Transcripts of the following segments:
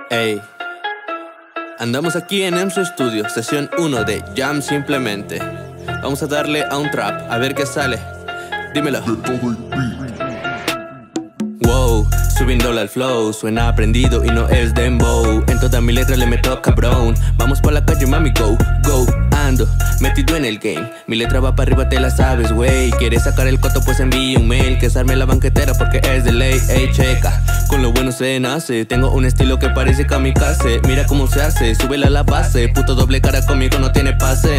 Ey, andamos aquí en Emso Studio, sesión 1 de Jam Simplemente. Vamos a darle a un trap, a ver qué sale. Dímelo. Wow, subiéndole al flow, suena aprendido y no es dembow. En toda mi letra le meto cabrón. Vamos por la calle, mami, go, go. Ando, metido en el game. Mi letra va para arriba, te la sabes, wey. ¿Quieres sacar el coto? Pues envíe un mail. Que se arme la banquetera porque es de ley. Ey, checa, con lo bueno se nace. Tengo un estilo que parece kamikaze. Mira cómo se hace, súbela a la base. Puto doble cara conmigo no tiene pase.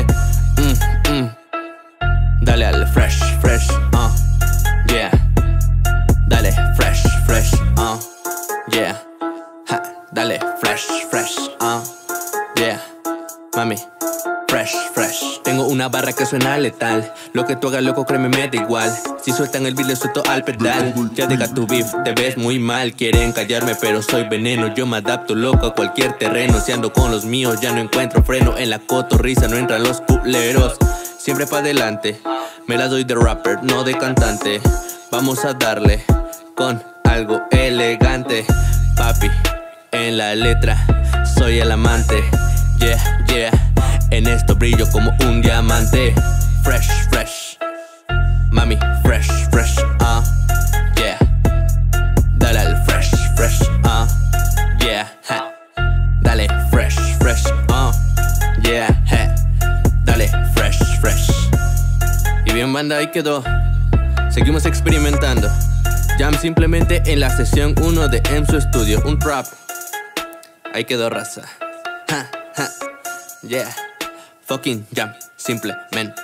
Dale al fresh, fresh, yeah. Dale fresh, fresh, yeah. Ha, dale fresh, fresh, yeah. Mami, fresh, fresh. Tengo una barra que suena letal. Lo que tú hagas, loco, créeme, me da igual. Si sueltan el beat, le suelto al pedal. Ya deja tu beef, te ves muy mal. Quieren callarme, pero soy veneno. Yo me adapto, loco, a cualquier terreno. Si ando con los míos, ya no encuentro freno. En la cotorriza no entran los culeros. Siempre pa' adelante, me la doy de rapper, no de cantante. Vamos a darle con algo elegante. Papi, en la letra, soy el amante. Yeah, yeah, en esto brillo como un diamante. Fresh, fresh, mami, fresh, fresh, yeah. Dale al fresh, fresh, yeah, ha. Dale fresh, fresh, yeah, ha. Dale fresh, fresh. Y bien, banda, ahí quedó. Seguimos experimentando. Jam Simplemente en la sesión 1 de Emso Studio. Un trap. Ahí quedó, raza. Ha, ha. Yeah. Fucking Jam Simplemente.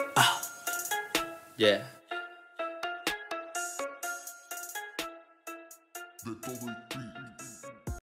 Yeah. De todo el beat.